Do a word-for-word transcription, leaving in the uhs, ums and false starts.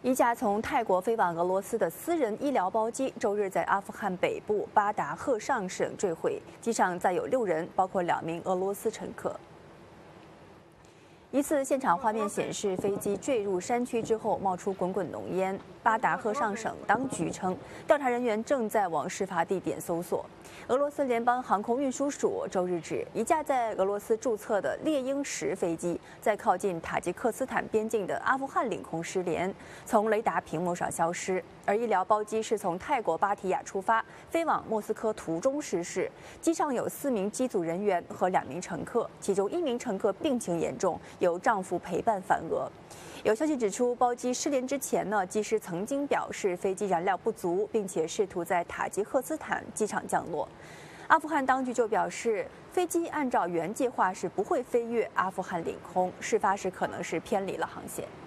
一架从泰国飞往俄罗斯的私人医疗包机，周日在阿富汗北部巴达赫尚省坠毁，机上载有六人，包括两名俄罗斯乘客。一次现场画面显示，飞机坠入山区之后冒出滚滚浓烟。巴达赫尚省当局称，调查人员正在往事发地点搜索。俄罗斯联邦航空运输署周日指，一架在俄罗斯注册的猎鹰十飞机在靠近塔吉克斯坦边境的阿富汗领空失联，从雷达屏幕上消失。而医疗包机是从泰国芭提雅出发，飞往莫斯科途中失事。机上有四名机组人员和两名乘客，其中一名乘客病情严重，由丈夫陪伴返俄。有消息指出，包机失联之前呢，机师曾经表示飞机燃料不足，并且试图在塔吉克斯坦机场降落。阿富汗当局就表示，飞机按照原计划是不会飞越阿富汗领空，事发时可能是偏离了航线。